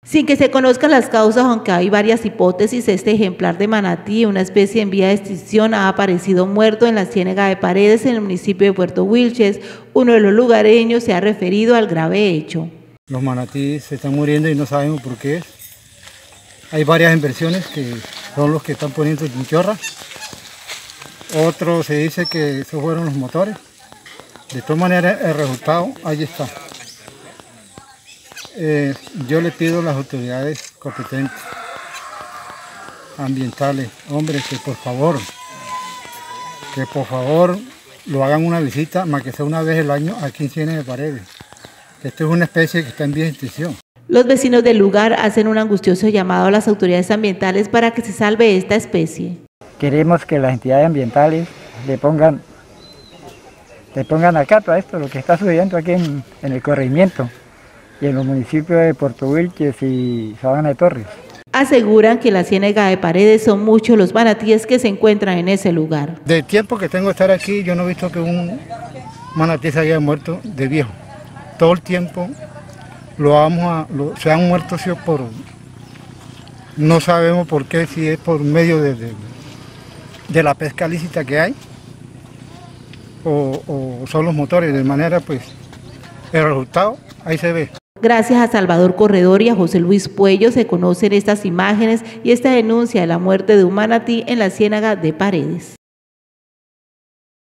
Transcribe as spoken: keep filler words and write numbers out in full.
Sin que se conozcan las causas, aunque hay varias hipótesis, este ejemplar de manatí, una especie en vía de extinción, ha aparecido muerto en la Ciénaga de Paredes, en el municipio de Puerto Wilches. Uno de los lugareños se ha referido al grave hecho. Los manatíes se están muriendo y no sabemos por qué. Hay varias inversiones que son los que están poniendo el chinchorra. Otro se dice que esos fueron los motores. De todas maneras, el resultado ahí está. Eh, yo le pido a las autoridades competentes, ambientales, hombres, que por favor, que por favor lo hagan una visita, más que sea una vez al año, aquí en Ciénaga de Paredes. Esta es una especie que está en vía de extinción. Los vecinos del lugar hacen un angustioso llamado a las autoridades ambientales para que se salve esta especie. Queremos que las entidades ambientales le pongan, le pongan acato a esto, lo que está sucediendo aquí en, en el corregimiento y en los municipios de Puerto Wilches y Sabana de Torres. Aseguran que en la Ciénaga de Paredes son muchos los manatíes que se encuentran en ese lugar. Del tiempo que tengo de estar aquí, yo no he visto que un manatí se haya muerto de viejo. Todo el tiempo lo vamos a, lo, se han muerto sí, por, no sabemos por qué, si es por medio de, de, de la pesca lícita que hay o, o son los motores, de manera pues el resultado ahí se ve. Gracias a Salvador Corredor y a José Luis Puello se conocen estas imágenes y esta denuncia de la muerte de un manatí en la Ciénaga de Paredes.